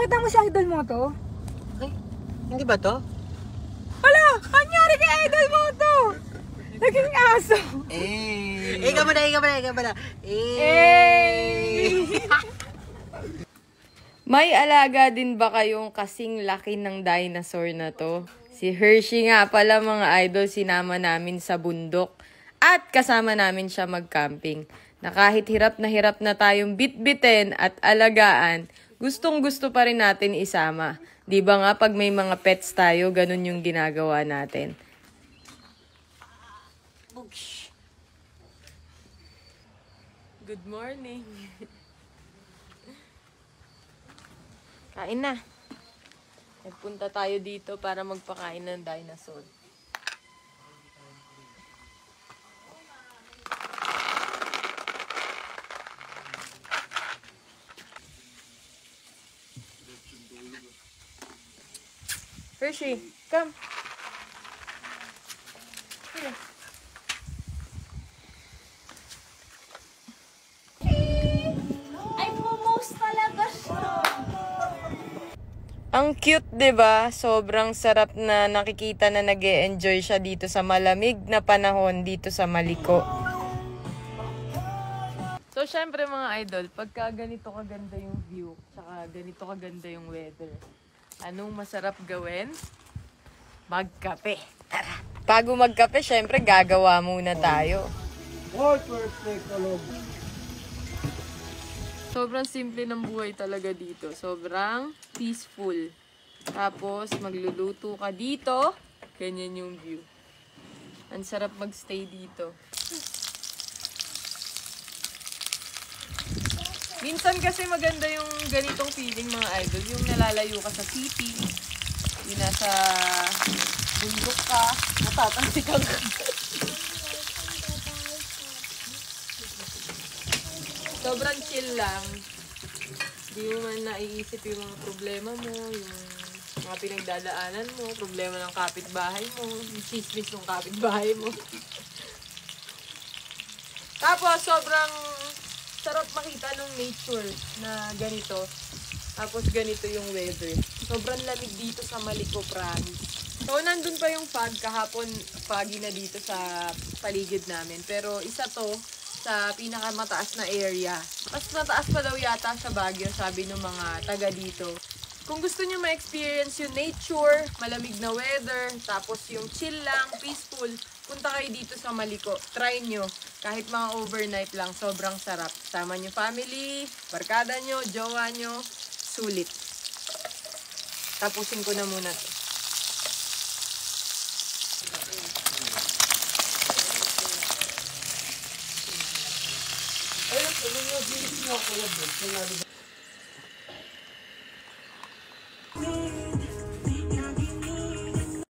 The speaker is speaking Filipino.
Nakita mo si idol mo to? Ay, hindi ba to? Hala! Anyari kay idol mo to? Naging aso. Ikaw ba na? May alaga din ba kayong kasing laki ng dinosaur na to? Si Hershey nga pala mga idol, sinama namin sa bundok at kasama namin siya mag-camping. Na kahit hirap na tayong bitbitin at alagaan, gustong-gusto pa rin natin isama. Di ba nga pag may mga pets tayo, ganun yung ginagawa natin. Good morning. Kain na. Nagpunta tayo dito para magpakain ng dinosaur. Hershey, come. Here. Ay, momos talaga siya. Ang cute, 'di ba? Sobrang sarap na nakikita na nag-e-enjoy siya dito sa malamig na panahon dito sa Maliko. So, syempre mga idol, pagka ganito kaganda yung view, saka ganito kaganda yung weather, anong masarap gawin? Magkape. Tara! Bago magkape, syempre gagawa muna tayo. Sobrang simple ng buhay talaga dito. Sobrang peaceful. Tapos, magluluto ka dito. Ganyan yung view. Ang sarap magstay dito. Minsan kasi maganda yung ganitong feeling mga idol. Yung nalalayo ka sa city. Yung nasa bundok ka. Natatansikan ka. Sobrang chill lang. Hindi mo man naiisip yung mga problema mo, yung mga pinagdadaanan mo, problema ng kapitbahay mo, yung chismis ng kapitbahay mo. Tapos, sobrang sarap makita ng nature na ganito. Tapos, ganito yung weather. Sobrang lamig dito sa Maliko, promise. So, nandun pa yung fog. Kahapon, foggy na dito sa paligid namin. Pero, isa to sa pinakamataas na area. Mas mataas pa daw yata sa Baguio, sabi ng mga taga dito. Kung gusto nyo ma-experience yung nature, malamig na weather, tapos yung chill lang, peaceful, punta kayo dito sa Maliko. Try nyo. Kahit mga overnight lang, sobrang sarap. Sama nyo family, barkada nyo, jowa nyo, sulit. Tapusin ko na muna to.